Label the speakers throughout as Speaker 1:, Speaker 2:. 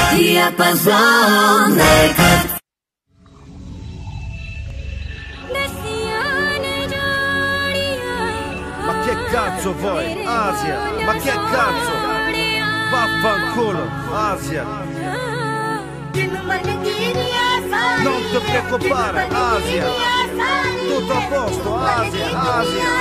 Speaker 1: Диапазон Рекорд.
Speaker 2: Ma che cazzo vuoi, Asia? Ma che cazzo? Vaffanculo, Asia. Non ti preoccupare, Asia. Tutto a posto, Asia, Asia.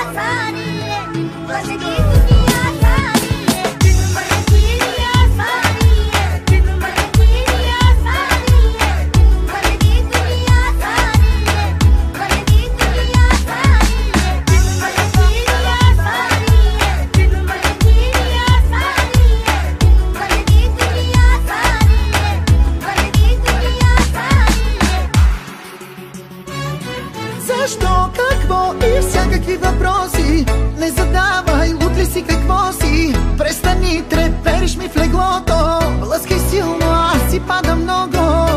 Speaker 3: Защо, какво и всякакви въпроси не задавай, утре си какво си. Престани, трепериш ми в леглото. Блъскай силно, аз си пада много.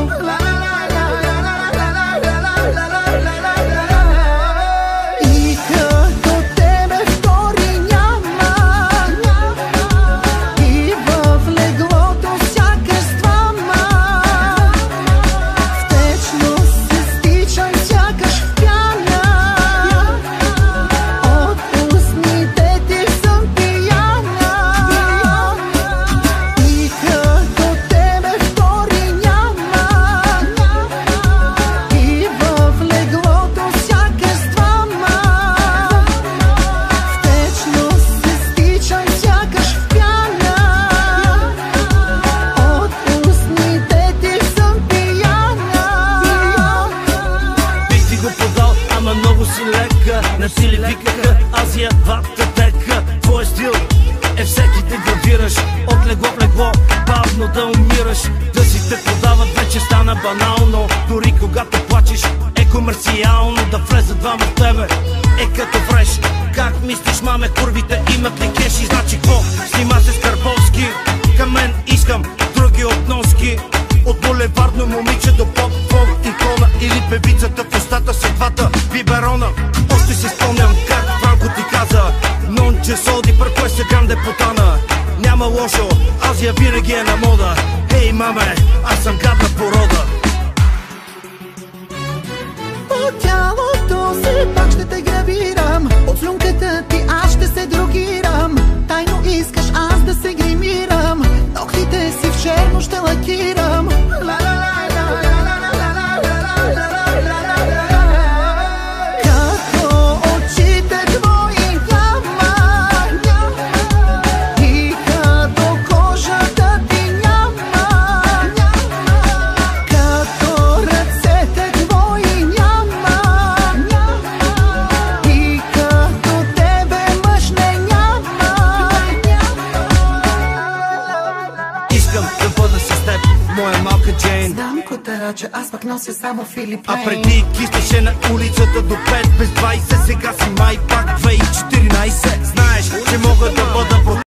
Speaker 3: И като тебе втори няма. И в леглото сякаш с двама. Втечно се стичам сякаш в пяна. От устните ти съм пияна. И като тебе втори няма. И в леглото сякаш с двама. Втечно се стичам сякаш в пяна. От устните ти съм пияна.
Speaker 4: Бих ти го подал, ама много си лека. На сили викаха, Азия, вататека. Твой стил е всеки да гравираш. От легло в легло, бавно да умираш. Да си те подават вече стана банално. Дори когато плачеш е комерциално. Да влезат двама в тебе е като фреш. Как мислиш, маме, курвите имат ли кеши? Значи какво? Снима се с Карбовски. Към мен искам други относки. От булевардно момиче до поп-фон икона. Или певицата в устата с двата биберона. Още си спомням как Франко ти каза: non c'è soldi per questa grande puttana. Няма лошо, Азия винаги е на мода. Хей, маме, аз съм гадна порода.
Speaker 3: По тялото си пак ще те гравирам. От слюнката ти аз ще се дрогирам. Тайно искаш аз да се гримирам. Ногтите си в черно ще лакирам. Като очите твои няма. И като кожата ти няма. Като ръцете твои няма. И като тебе мъж не няма.
Speaker 4: Искам да бъда с теб, моя малка Джейн.
Speaker 3: Знам котара, че аз пък нося само Филип
Speaker 4: А
Speaker 3: Лейн.
Speaker 4: преди кистеше на улицата до 5 без 20. Сега си май пак 2 и 14. Знаеш, че мога да бъда